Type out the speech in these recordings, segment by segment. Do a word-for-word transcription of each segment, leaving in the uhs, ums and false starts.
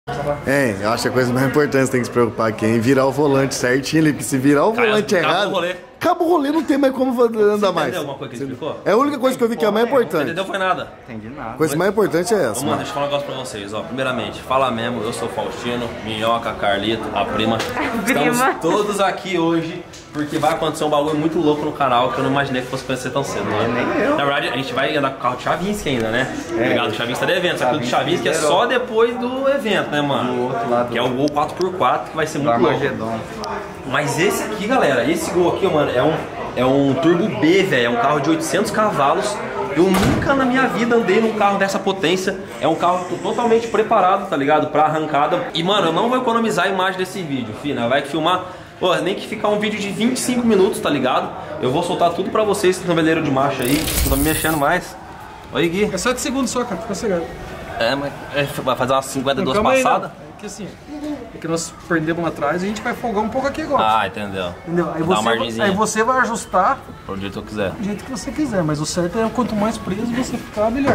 É, eu acho que a coisa mais importante que tem que se preocupar aqui é em virar o volante certinho ali, porque se virar o volante Cara, errado... acabou o rolê. Acaba o rolê, não tem mais como andar mais. Entendeu alguma coisa que ele explicou? É a única coisa que eu vi que é a mais importante. Entendeu? Foi nada. Entendi nada. A coisa mais importante é essa. Ô, mano, deixa eu falar um negócio pra vocês, ó. Primeiramente, fala mesmo, eu sou Faustino, Minhoca, Carlito, a prima. Prima. Estamos todos aqui hoje porque vai acontecer um bagulho muito louco no canal que eu não imaginei que fosse acontecer tão cedo, né? Nem eu. Na verdade, a gente vai andar com o carro do Chavinski ainda, né? É, Obrigado, o Chavinski tá de evento. Só que o do Chavinski é só depois do evento, né, mano? Do outro lado. Que é o Gol quatro por quatro, que vai ser Do muito louco. Armagedon. Mas esse aqui, galera, esse Gol aqui, mano, é um, é um Turbo B, velho. É um carro de oitocentos cavalos. Eu nunca na minha vida andei num carro dessa potência. É um carro totalmente preparado, tá ligado? Pra arrancada. E, mano, eu não vou economizar a imagem desse vídeo, filho. Vai que filmar... Pô, nem que ficar um vídeo de vinte e cinco minutos, tá ligado? Eu vou soltar tudo pra vocês que estão veleiro de marcha aí. Não tô me mexendo mais. Oi, Gui. É sete segundos só, cara. Fica cegado. É, mas é, vai fazer umas cinquenta e duas Calma aí, passadas? não. É que assim, é que nós perdemos lá atrás e a gente vai folgar um pouco aqui agora. Ah, entendeu. Entendeu? Aí Dá uma você, margenzinha. aí você vai ajustar Pro jeito que eu quiser. do jeito que você quiser, mas o certo é quanto mais preso você ficar, melhor.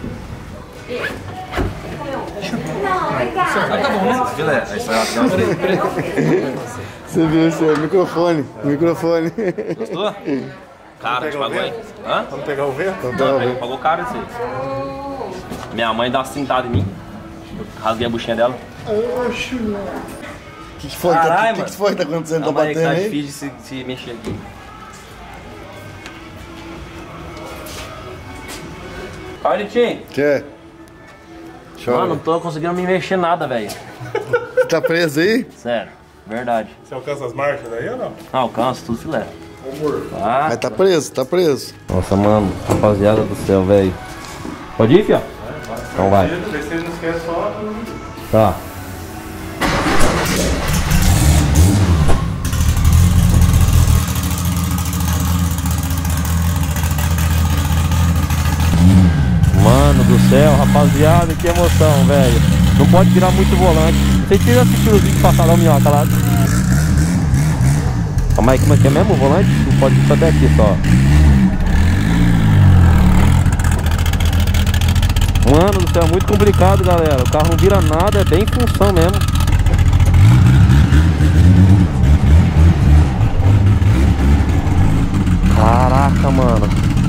Ah, tá bom, né? Filé, aí sai Peraí, peraí. Você viu isso aí? Microfone. Microfone. Gostou? Cara, te pagou aí. Hã? Vamos pegar o vento? Vamos pegar Não, o pegou, vento. pagou caro esse aí. Minha mãe dá uma cintada em mim. Eu rasguei a buchinha dela. O que, que foi? Caralho, O que, mano. que foi que tá acontecendo? Tá Calma aí, que batendo tá aí? difícil de se, se mexer aqui. Olha, Litinho. Quer? Chora. Mano, não tô conseguindo me mexer nada, velho. Você tá preso aí? Sério, verdade. Você alcança as marchas daí ou não? Não, alcanço, tudo filé. Ah. Mas tá preso, tá preso. Nossa, mano, rapaziada do céu, velho. Pode ir, fio? Então vai. Você não esquece só. Tá. Mano do céu, rapaziada, que emoção, velho. Não pode virar muito volante. Você tira assistir os vídeos passaram, minhoca lá. Calma aí, como é que é mesmo o volante? Não pode ir só até aqui só. Mano do céu, muito complicado, galera. O carro não vira nada, é bem em função mesmo. Caraca, mano.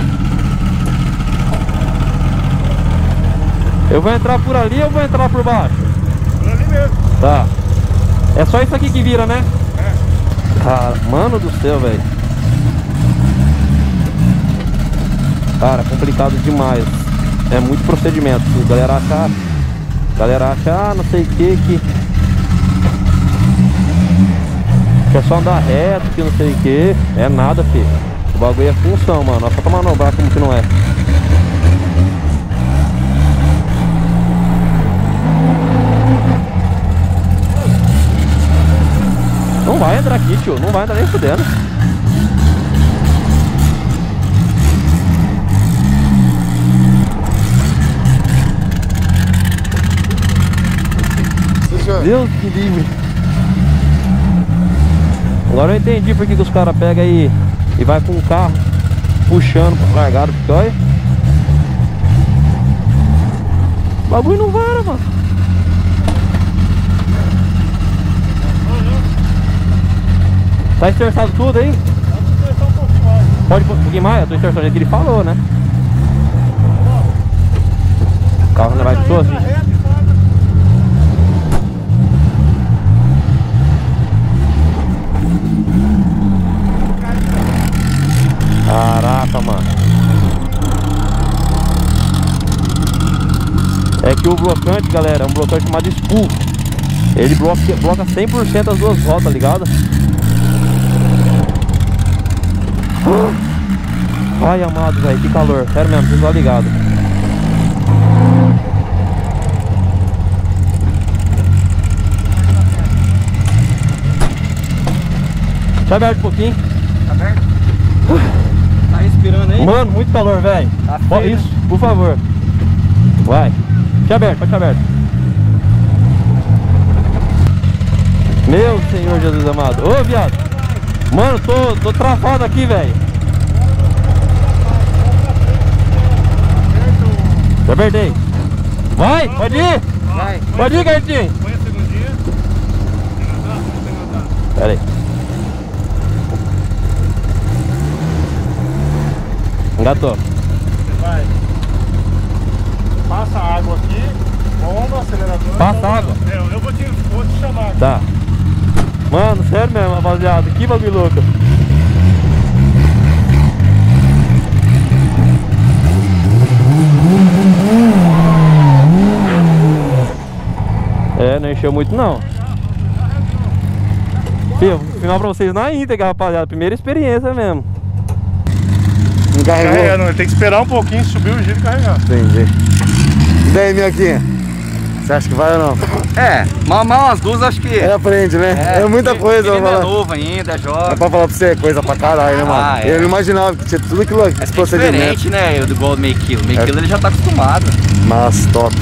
Eu vou entrar por ali ou vou entrar por baixo? Por ali mesmo. Tá. É só isso aqui que vira, né? É. Cara, mano do céu, velho. Cara, complicado demais. É muito procedimento. A galera acha, a galera acha, ah, não sei o que, que que é só andar reto, que não sei o que. É nada, filho. O bagulho é função, mano. Só pra manobrar como que não é. Não vai entrar aqui, tio. Não vai entrar nem fudendo. Deus que livre. Agora eu entendi porque que os caras pegam aí e vai com o carro puxando largado, porque olha, o bagulho não vara, mano. Tá esterçado tudo aí? Pode um pouquinho mais? Eu tô esterçando, é que ele falou, né? O carro não vai de todos, gente. Caraca, mano. É que o blocante, galera, é um blocante chamado Spool. Ele bloca, bloca cem por cento as duas rodas, ligado? Ai, amado, velho, que calor. Sério mesmo, vocês estão ligados. Tá aberto um pouquinho. Tá aberto? Tá respirando aí? Mano, muito calor, velho. Tá Ó, feio, isso, por favor. Vai. Deixa aberto, pode deixar aberto. Meu Senhor Jesus amado. Ô, viado. Mano, tô, tô travado aqui, velho. Já apertei. Vai, pode ir. Vai. Pode ir, Garotinho. Pera aí. Engatou. Vai. Passa a água aqui, bomba, acelerador. Passa então, água? É, eu vou te, vou te chamar aqui. Tá. Mano, sério mesmo, rapaziada. Que bagulho louco. É, não encheu muito não. Filho, vou filmar pra vocês na íntegra, rapaziada. Primeira experiência mesmo. Não carregou? Carregando, tem que esperar um pouquinho, subir o giro e carregar. Entendi. E daí, minhoquinha? Você acha que vai ou não? É, mal, mal as duas acho que... Ele aprende, né? É, muita coisa, Ele vou é falar. novo ainda, é É jovem. pra falar pra você, coisa pra caralho, né, mano? Ah, é. Eu não imaginava que tinha tudo aquilo, esse É procedimento. diferente, né? Eu do igual do meio quilo. Meio É. quilo ele já tá acostumado. Mas top.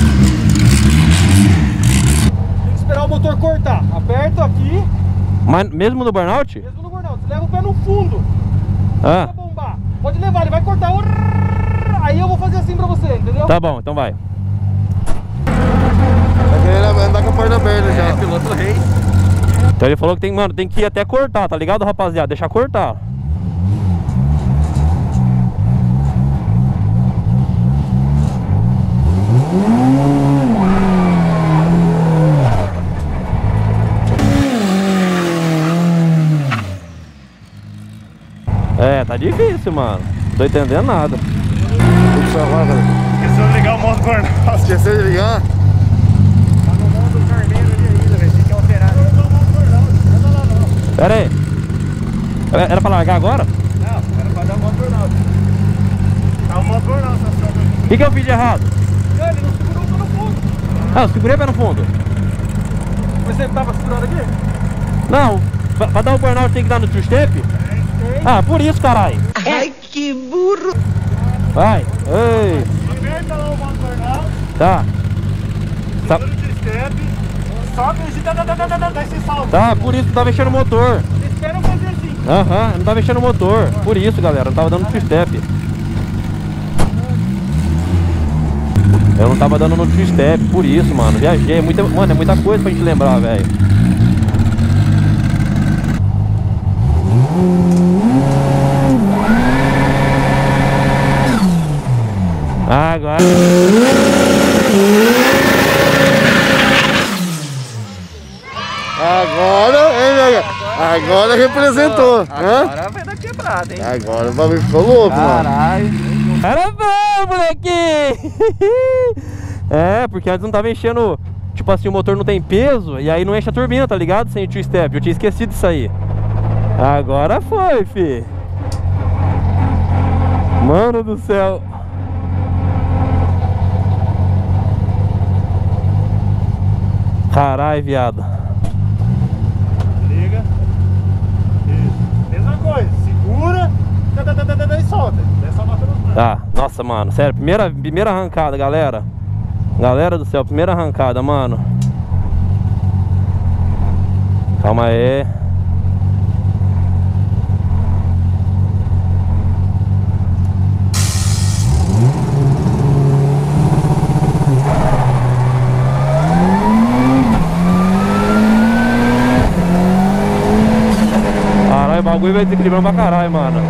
Tem que esperar o motor cortar. Aperta aqui, Mas mesmo no burnout? mesmo no burnout. Você leva o pé no fundo. Ah, Vai bombar. Pode levar, ele vai cortar. Aí eu vou fazer assim pra você, entendeu? tá bom, então vai. Tá querendo andar com a porta aberta É, já. piloto rei. Então ele falou que tem, mano, tem que ir até cortar, tá ligado, rapaziada? Deixar cortar. É, tá difícil, mano. Não tô entendendo nada. Puxa agora, velho. Esqueceu de ligar o modo burnout. Esqueceu de ligar? Tá no modo vermelho ali ainda, velho. Tem que alterar. Não, não, modo burnout. Pera aí. Era era pra largar agora? Não, era pra dar o modo burnout. Tá o modo burnout, tá. O que, que eu fiz de errado? Não, ele não segurou o pé no fundo. Ah, eu segurei o pé no fundo. Mas você tava segurando aqui? Não, pra, pra dar o burnout tem que dar no two step? Ah, por isso, caralho. Ai, que burro! Vai. Ei. Aperta lá o modo burnout. Tá. Tá, Segura o step. Sobe e dá, dá, dá, dá, dá, dá esse salto. tá, por isso que tá mexendo o motor. Vocês esperam fazer assim. Aham, não tá mexendo o motor. Por isso, galera, não tava dando two step. Eu não tava dando no two step, por isso, mano. Viajei, é muita, mano, é muita coisa pra gente lembrar, velho. Agora. Agora, hein, velho? Agora representou. Hã? Agora vai dar quebrada, hein? Agora o bagulho ficou louco, mano. Caralho. Era bom, moleque! É, porque antes não tava enchendo. Tipo assim, o motor não tem peso e aí não enche a turbina, tá ligado? Sem o two step. Eu tinha esquecido disso aí. Agora foi, fi. Mano do céu. Caralho, viado. Liga. Isso. Mesma coisa. Segura. Dá, dá, dá, dá, dá, e solta. Dessa nota no mar. Tá, nossa, mano, sério, primeira, primeira arrancada, galera. Galera do céu, primeira arrancada, mano. Calma aí. Caralho, o bagulho vai desequilibrando pra caralho, mano.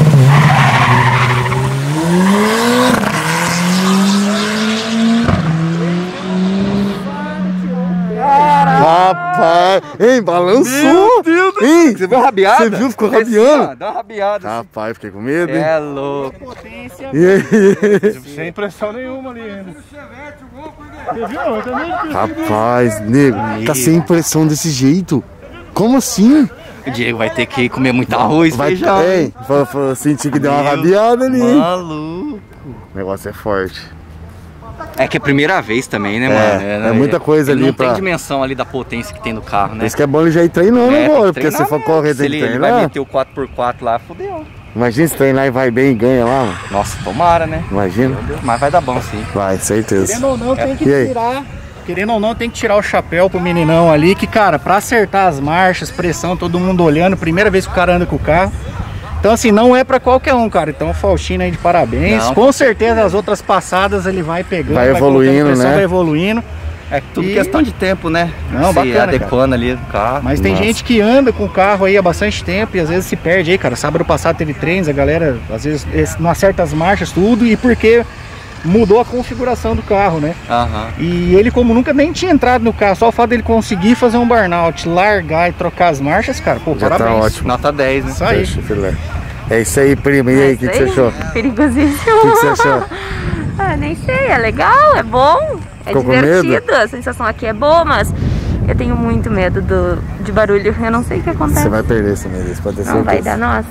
Rapaz, hein, balançou. Meu Deus do Hein, Você viu a rabiada? Você viu, ficou Esse, rabiando. ó, dá uma rabiada. Rapaz, fiquei com medo, hein? É louco. E aí? Sem pressão nenhuma ali ainda. Você viu? Eu também vi. Rapaz, nego, tá sem pressão desse jeito. Como assim? O Diego vai ter que comer muito arroz, Vai, feijão. hein? Foi- foi- Senti que deu uma Meu rabiada ali, hein? Maluco. O negócio é forte. É que é a primeira vez também, né, É, mano? é muita coisa ele ali não pra- tem dimensão ali da potência que tem no carro, Por né? isso que é bom ele já ir treinando É, tem agora, que porque se treinar for mesmo. correr, Se tem que ele, ele vai treinar. meter o quatro por quatro lá, fodeu. Imagina se treinar e vai bem e ganha lá, mano. Nossa, tomara, né? Imagina. Mas vai dar bom, sim. Vai, certeza. Querendo ou não, tem que E aí? tirar. Querendo ou não, tem que tirar o chapéu pro meninão ali, que, cara, pra acertar as marchas, pressão, todo mundo olhando, primeira vez que o cara anda com o carro. Então, assim, não é pra qualquer um, cara. Então, o Faustino aí de parabéns. Não. Com certeza, as outras passadas ele vai pegando, Vai colocando evoluindo, pressão, né? Vai evoluindo. É tudo E- questão de tempo, né? Não, Se bacana, adequando ali no carro. Mas tem Nossa. gente que anda com o carro aí há bastante tempo e às vezes se perde aí, cara. Sábado passado teve treinos, a galera às vezes es- não acerta as marchas, tudo, e porque mudou a configuração do carro, né? Aham. E ele, como nunca nem tinha entrado no carro, só o fato dele conseguir fazer um burnout, largar e trocar as marchas, cara, pô, Já tá parabéns. ótimo. Nota dez, né? Isso aí. Deixa, filé. É isso aí, prima. E aí, o que, que você achou? O Perigosíssimo. que, que você achou? Ah, nem sei, é legal, é bom, é Ficou com divertido. medo? A sensação aqui é boa, mas eu tenho muito medo do, de barulho. Eu não sei o que acontece. Você vai perder esse mês, pode ter Não vai certeza. dar, nossa.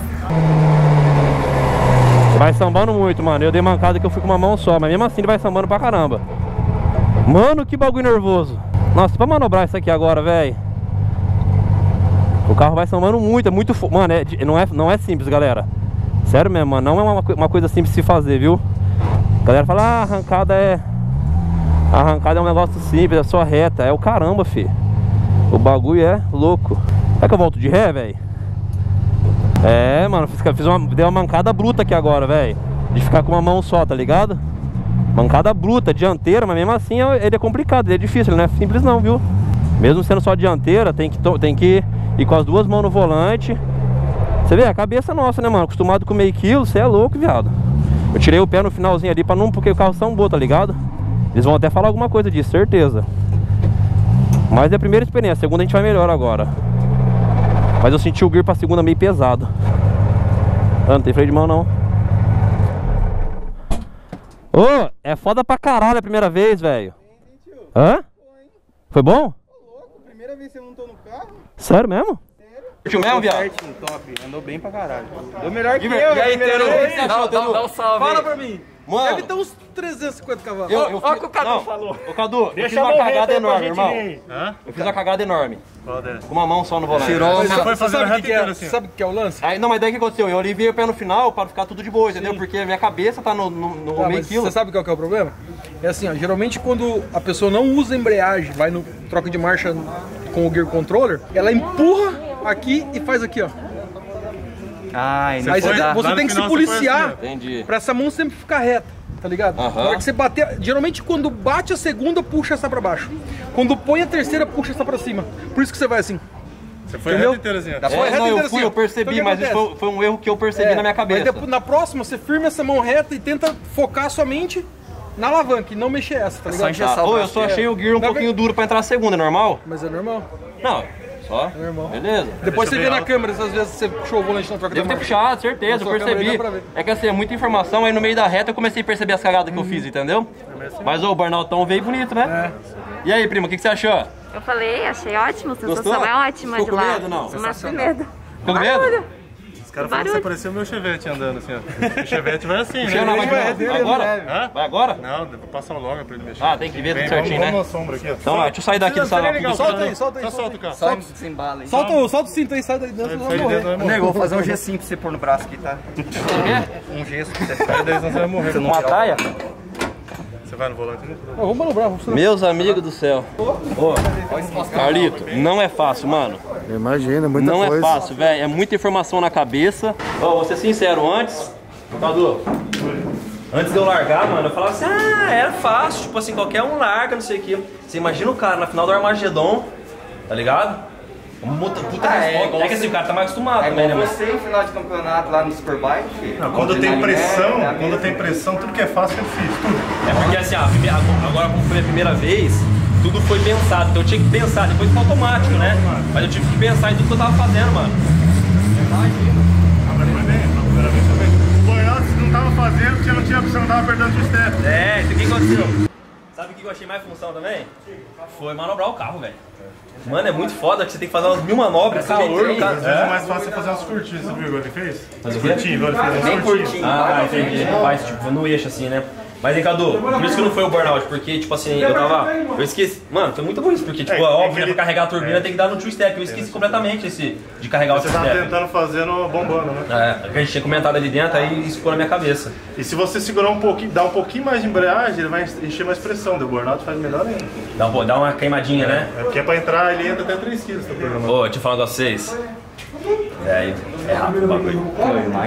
Vai sambando muito, mano. Eu dei mancada que eu fui com uma mão só, mas mesmo assim ele vai sambando pra caramba. Mano, que bagulho nervoso. Nossa, pra manobrar isso aqui agora, velho. O carro vai sambando muito, é muito... fo- Mano, é, não, é, não é simples, galera. Sério mesmo, mano. Não é uma, co- uma coisa simples de se fazer, viu? A galera fala, ah, arrancada é... A arrancada é um negócio simples, é só reta. É o caramba, fi. O bagulho é louco. Será que eu volto de ré, velho? É, mano, fiz, fiz uma, dei uma mancada bruta aqui agora, velho. De ficar com uma mão só, tá ligado? Mancada bruta, dianteira, mas mesmo assim ele é complicado, ele é difícil, ele não é simples não, viu? Mesmo sendo só dianteira, tem que, to- tem que ir com as duas mãos no volante. Você vê, a cabeça nossa, né, mano? Acostumado com meio quilo, você é louco, viado. Eu tirei o pé no finalzinho ali pra não, porque o carro sambou, tá ligado? Eles vão até falar alguma coisa disso, certeza. Mas é a primeira experiência, a segunda a gente vai melhor agora. Mas eu senti o gear pra segunda meio pesado. Ah, não tem freio de mão não. Ô, é foda pra caralho a primeira vez, velho. Hã? Foi bom? Primeira vez que você montou no carro? Sério mesmo? Curtiu mesmo, viado? Certinho, top. Andou bem pra caralho. Deu melhor que E, eu, e aí, primeira Teru? vez. O que você achou, Teru? Dá um salve. Fala pra mim. Mano, Deve ter uns trezentos e cinquenta cavalos. eu, eu Ó, fiz- o que o Cadu não, falou. Ô, Cadu, eu Deixa fiz uma eu morrer, cagada tá, pra enorme, gente irmão. ver. Eu fiz uma cagada enorme. Com uma mão só no volante. Tirou Mas uma... só- Foi você sabe o que, que é? Sabe o que é o lance? Aí, não, mas daí o que aconteceu? Eu aliviei o pé no final pra ficar tudo de boa, entendeu? Porque a minha cabeça tá no, no, no Tá, meio mas quilo. você sabe qual que é o problema? É assim, ó, geralmente quando a pessoa não usa embreagem, vai no troca de marcha com o gear controller, ela empurra aqui e faz aqui, ó. Ai, Aí você, dá. você tem que se policiar Entendi. pra essa mão sempre ficar reta, tá ligado? Aham. Na hora que você bater, geralmente quando bate a segunda, puxa essa pra baixo. Quando põe a terceira, puxa essa pra cima. Por isso que você vai assim. Você foi Entendeu? reto inteiro assim, ó. Dá- É, Foi reto não, eu inteiro fui, assim, ó. eu percebi, Então, o que mas isso acontece? foi, foi um erro que eu percebi É, na minha cabeça. Aí depois, na próxima, você firma essa mão reta e tenta focar sua mente na alavanca e não mexer essa, tá É ligado? só engessar Tá. o Ô, eu braço. só achei o gear um Na pouquinho duro pra entrar na segunda, é normal? Mas é normal. Não, só. É normal. Beleza. Depois você eu vê ver na ela. câmera, se às vezes você puxou o volante na troca Devo da ter marcha. puxado, certeza, eu Na sua câmera aí percebi. dá pra ver. É que assim, é muita informação, aí no meio da reta eu comecei a perceber as cagadas que eu fiz, entendeu? Mas ô, o burnoutão veio bonito, né? E aí, prima, o que, que você achou? Eu falei, achei ótimo, a sensação Gostou? é ótima Ficou de com lá. medo, não? Mas com medo. Ficou com medo? Barulho. Os caras falaram que você Barulho. parecia o meu Chevette andando assim, ó. O Chevette vai assim, Chega na né? máquina. Agora? Hã? Vai agora? Não, passa logo pra ele mexer. Ah, tem que ver tudo Vem, certinho, vamos, né? vamos na sombra aqui, ó. Então vai, deixa eu sair daqui do salão. legal, Solta aí, solta aí, Só solta solta o carro. Só desembala aí. Solta, o- solta o cinto aí, sai daí dentro, Sai você de vai dentro, morrer. vai morrer. Nego, vou fazer um gessinho pra você pôr no braço aqui, tá? Um gesso pra você ficar. Sai daí, senão você vai morrer. Uma taia? Você vai no volante, né? Não, vamos manobrar, vamos manobrar. Meus amigos do céu. Ô, Carlito, não é fácil, mano. Imagina, muita Não coisa. é fácil, velho. É muita informação na cabeça. Ó, vou ser sincero, antes, Cadu, antes de eu largar, mano, eu falava assim, ah, era fácil, tipo assim, qualquer um larga, não sei o que. Você imagina o cara na final do Armagedon, tá ligado? Puta, puta Ah, é, resposta. igual É que assim, você- o cara tá mais acostumado É também, né, igual mano? você em final de campeonato lá no Superbike, filho. Não, quando tem Adrenalina pressão, é a quando mesma. tem pressão, tudo que é fácil é difícil, tudo. É porque assim, a primeira- agora como foi a primeira vez, tudo foi pensado. Então eu tinha que pensar, depois foi automático, né? Mas eu tive que pensar em tudo que eu tava fazendo, mano. Agora foi bem, a primeira vez foi bem. O burnout, se não tava fazendo, você não tinha, você não tava perdendo o step. É, isso aqui que aconteceu. Sabe o que eu achei mais função também? Foi manobrar o carro, velho. Mano, é muito foda que você tem que fazer umas mil manobras, calor no carro. Às vezes é mais fácil você fazer umas curtinhas, você viu igual ele fez? Mas o quê? Curtinho, igual ele fez Bem umas curtinhas. curtinho. Ah, entendi. Faz tipo no eixo assim, né? Mas hein, Cadu, por isso que não foi o burnout, porque tipo assim, eu tava. Eu esqueci. Mano, foi muito bom isso, porque tipo, É, é, é óbvio, que né, ele- pra carregar a turbina é. tem que dar no two step. Eu esqueci completamente esse de carregar o Você two tava step. tentando fazendo bombando, né? É, que a gente tinha comentado ali dentro, aí isso ficou na minha cabeça. E se você segurar um pouquinho, dar um pouquinho mais de embreagem, ele vai encher mais pressão. O burnout faz melhor ainda. Dá, um- dá uma queimadinha, né? É porque pra entrar ele entra até três quilos no programa. Ô, deixa eu falar com vocês. É, é rápido o bagulho.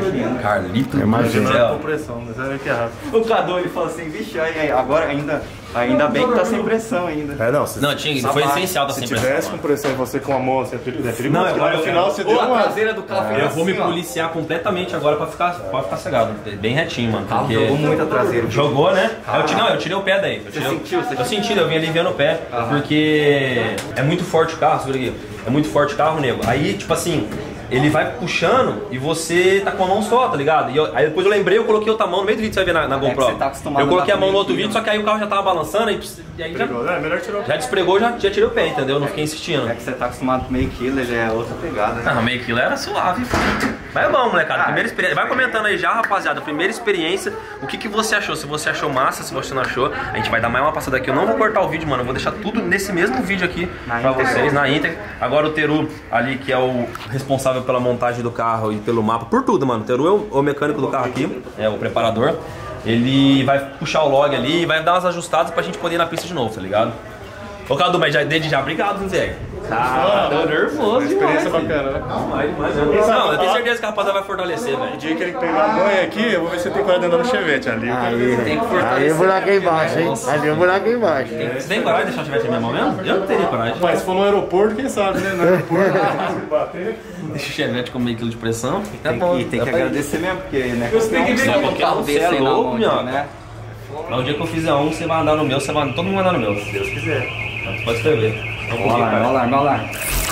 Carlito, Imagina. do Imagina céu. com pressão, mas é que é rápido. O Cadu, ele falou assim, vixe, aí, aí, agora ainda Ainda bem que tá sem pressão ainda. É, não, se, Não, tinha, foi essencial tá se sem tivesse pressão. com pressão e você com a mão, você é perigoso. Não, agora no final você Ô, deu a uma... traseira do carro. Eu vou me policiar completamente agora pra ficar, pra ficar cegado. Bem retinho, mano. Porque... Jogou muito a traseira. Jogou, né? Eu, tirei, não, eu tirei o pé daí. Eu tirei, Você sentiu? Você eu senti, eu vim aliviando o pé. Porque é muito forte o carro, segura aqui. É muito forte o carro, nego. Aí, tipo assim, ele vai puxando e você tá com a mão só, tá ligado? E eu, aí depois eu lembrei, eu coloquei outra mão no meio do vídeo, você vai ver na, na GoPro. É que você tá acostumado eu coloquei a mão no outro aqui, vídeo, só que aí o carro já tava balançando e, e aí já, É, melhor tirar o já despregou, já, já tirei o pé, entendeu? Eu não fiquei insistindo. É que você tá acostumado com meio quilo, ele é outra pegada, né? Ah, meio quilo era suave. Mas é bom, molecada. Primeira experiência. Vai comentando aí já, rapaziada. Primeira experiência. O que, que você achou? Se você achou massa, se você não achou. A gente vai dar mais uma passada aqui. Eu não vou cortar o vídeo, mano. Eu vou deixar tudo nesse mesmo vídeo aqui na pra íntegra. vocês, na íntegra. Agora o Teru ali, que é o responsável pela montagem do carro e pelo mapa. Por tudo, mano. O Teru é o, o mecânico do carro aqui. É o preparador. Ele vai puxar o log ali e vai dar umas ajustadas pra gente poder ir na pista de novo, tá ligado? Ô, Cadu, mas já, desde já, obrigado, Zé. Ah, tô nervoso. Experiência demais, bacana, né? Demais, demais mesmo. Não, eu tenho certeza que a rapaziada vai fortalecer, velho. O dia que ele pegar a manha aqui, eu vou ver se tem coragem de andar no Chevette ali. eu quero ver. Tem que fortalecer. Aí o buraco é embaixo, hein? Ali o buraco é embaixo. Você tem coragem de deixar o Chevette na minha mão mesmo? Eu não teria coragem. Mas se for no aeroporto, quem sabe, né? No aeroporto, se bater. Deixa o Chevette com meio quilo de pressão. Tá Tem, bom. e tem que agradecer mesmo, porque, né? Você tem que ver não, qualquer um, você é descer na louco, mão, minha. né? Mas o dia que eu fizer um, você vai andar no meu, você vai... todo mundo vai andar no meu, se Deus quiser. Então, você pode escrever. Então, Olha lá, olha lá, olha lá.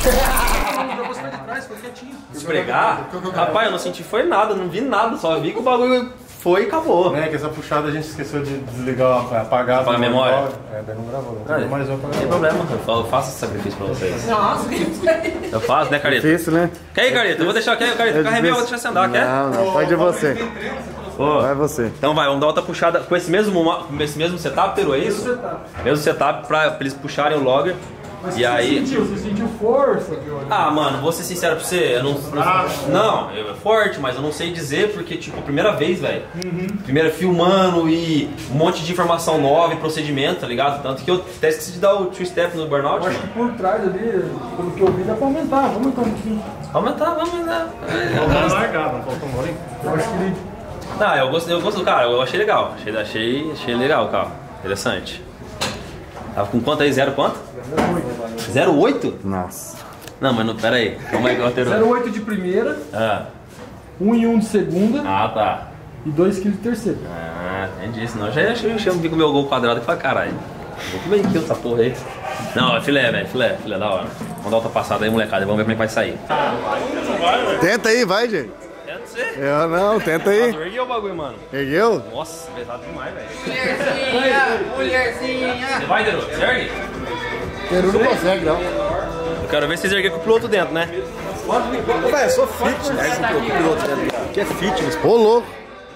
Esfregar? Rapaz, eu não senti foi nada, não vi nada, só vi que o bagulho foi e acabou. Né, que essa puxada a gente esqueceu de desligar, apagar Apagar a memória. É, daí não gravou. Não Ah, tem mais um pra Não tem gravar. problema, eu fa- eu faço esse sacrifício pra vocês. Nossa, eu faço, né, Careta? Difícil, né? Quer ir, Careta? Eu vou deixar, quer, Careta? É Carreguei, eu vou difícil. deixar você andar, quer? Não, não, pode você. Ô, Vai você. então vai, vamos dar outra puxada com esse mesmo, ma- com esse mesmo setup, Teru, é isso? Mesmo setup pra, pra eles puxarem o logger. E aí... Você sentiu força, viu? Ah, mano, vou ser sincero pra você, eu não... Não, eu- é forte, mas eu não sei dizer porque, tipo, primeira vez, velho. Primeira filmando e um monte de informação nova e procedimento, tá ligado? Tanto que eu até esqueci de dar o two-step no burnout, Eu acho que mano. por trás ali, pelo que eu vi, dá pra aumentar. Vamos aumentar um pouquinho. Vamos aumentar, vamos aumentar. Faltou largado, não faltou mole. Eu acho que ele... Não, eu gosto, eu gosto do carro, eu achei legal. Achei, achei, achei legal o carro. Interessante. Tava com quanto aí? Zero quanto? zero oito? Nossa. Não, mas não, pera aí. Como é que eu zero alterou? vírgula oito de primeira, Ah, um e um de segunda ah, tá. e dois quilos de terceira. Ah, entendi. Senão eu já ia chamo de com o meu gol quadrado e falei, caralho, vou comer aqui essa porra aí. Não, é filé, velho, filé, filé, da hora. Vamos dar outra passada aí, molecada, e vamos ver como é que vai sair. Tenta aí, vai, gente. Quer dizer? Eu não, tenta aí. Eu erguei o bagulho, mano. Ergueu? Nossa, pesado demais, velho. Mulherzinha, mulherzinha. Você vai, Deru? Você ergue? Peru não consegue, não. Eu quero ver vocês erguer com o piloto dentro, né? Velho, eu sou fitness. Que é fitness. Ô, louco.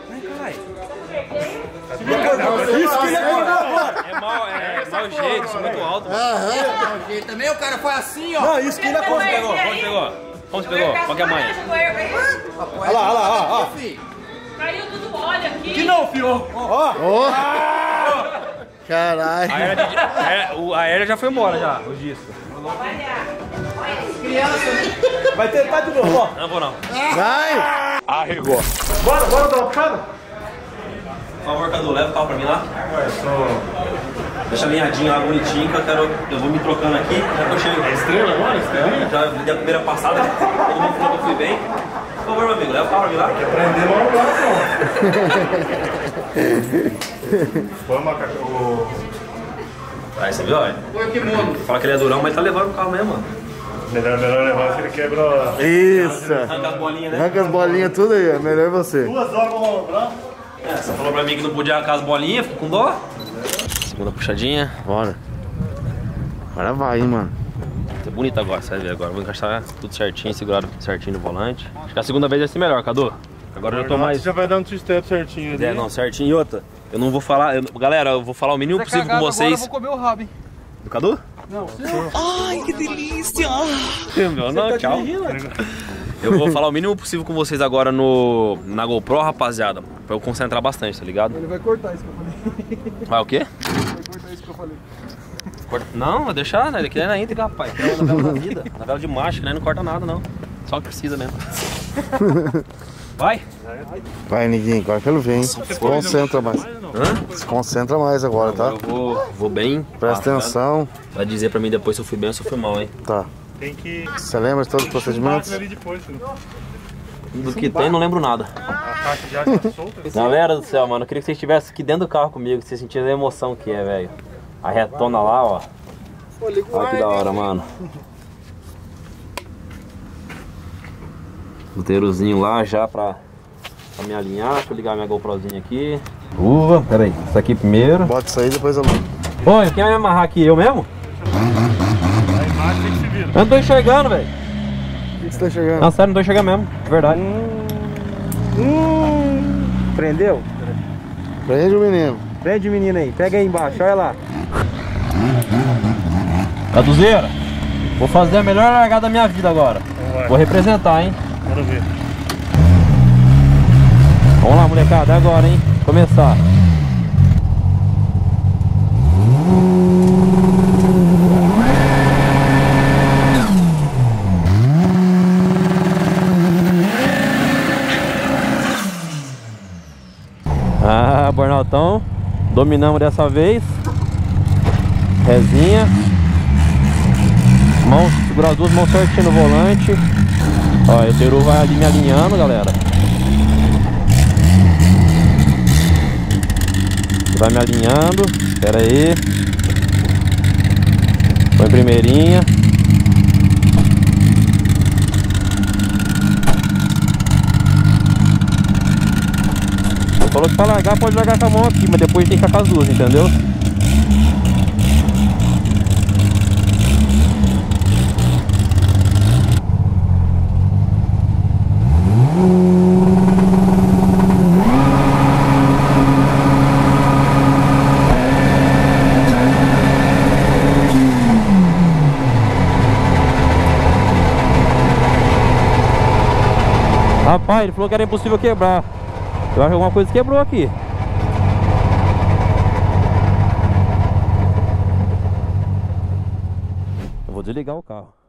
Isso que ele é mau, é mau jeito, sou muito alto. Também o cara foi assim, ó. Não, isso que ele é Como você pegou? Como você pegou? Como você pegou? Qual que é a manha? Olha lá, olha lá, olha lá. Caiu tudo óleo aqui. Que não, fio? Ó. Caralho. A aérea, de, é, o- a aérea já foi embora, já, o disco. Vai tentar de novo, ó. Não vou não. Vai. Bora, bora dar uma puxada? Por favor, Cadu, leva o carro pra mim lá. Deixa alinhadinho lá, bonitinho, que eu quero. Eu vou me trocando aqui, já que eu chego. É Estrela agora? Estrelinha? Já dei a primeira passada, todo mundo falou que eu fui bem. Por favor, meu amigo, leva o carro pra mim lá. Prender logo agora, não. Foi uma cachorro. Aí você viu, olha? Fala que ele é durão, mas tá levando o carro mesmo, mano. Melhor, melhor levar se ele quebra. Isso. Arranca as bolinhas, né? Arranca as bolinhas tudo aí, é melhor você. Duas horas pra manobrar. É, você falou pra mim que não podia arrancar as bolinhas, fico com dó. Segunda puxadinha. Bora. Agora vai, hein, mano. Tá bonito agora, você vai ver agora. Vou encaixar tudo certinho, segurado certinho no volante. Acho que a segunda vez vai ser melhor, Cadu. Agora eu já tô mais. Já vai dando two-step certinho ali. É, não, certinho. E outra, eu não vou falar. eu- Galera, eu vou falar o mínimo possível com vocês. Agora eu vou comer o rabo, hein? Do Cadu? Não, Ai, que delícia. Meu, não, tchau. Eu vou falar o mínimo possível com vocês agora no na GoPro, rapaziada. Pra eu concentrar bastante, tá ligado? ele vai cortar isso que eu falei. Vai o quê? Vai cortar isso que eu falei. Corta- Não, vai deixar, né? Ele quer na íntegra, rapaz. É uma novela da vida. Novela de macho, né? Não corta nada, não. Só o que precisa mesmo. Vai? Vai, Niguinho, agora que ele vem. Se concentra mais. Hã? Se concentra mais agora, tá? Eu vou, vou bem. Presta Ah, atenção. Vai dizer pra mim depois se eu fui bem ou se eu fui mal, hein? Tá. Tem que... Você lembra de todos os procedimentos? ali depois, né? Do que tem, não lembro nada. A caixa de ar tá solta. Galera do céu, mano, eu queria que vocês estivessem aqui dentro do carro comigo, que vocês sentissem a emoção que é, velho. A retona lá, ó. Olha que da hora, mano. Roteirozinho lá já pra, pra me alinhar. Deixa eu ligar minha GoProzinha aqui. Uva, peraí, isso aqui primeiro. Bota isso aí, depois eu ligo. Oi, quem vai me amarrar aqui? Eu mesmo? A imagem tem que se vira. Eu não tô enxergando, velho. O que você tá chegando? Não, sério, não tô enxergando mesmo, de verdade. Hum, prendeu? Prende o menino. Prende o menino aí, pega aí embaixo, olha lá. Caduzeira, vou fazer a melhor largada da minha vida agora. Vai. Vou representar, hein? Quero ver. Vamos lá, molecada, é agora, hein? Começar. Ah, Bornaltão, dominamos dessa vez. Rezinha. Mão, segura as duas mãos certinho no volante. Ó, o Teru vai ali me alinhando, galera. Vai me alinhando. Espera aí. Põe primeirinha. Ele falou que pra largar pode largar com a mão aqui, mas depois tem que ficar com as duas, entendeu? Rapaz, ele falou que era impossível quebrar. Eu acho que alguma coisa quebrou aqui. Eu vou desligar o carro.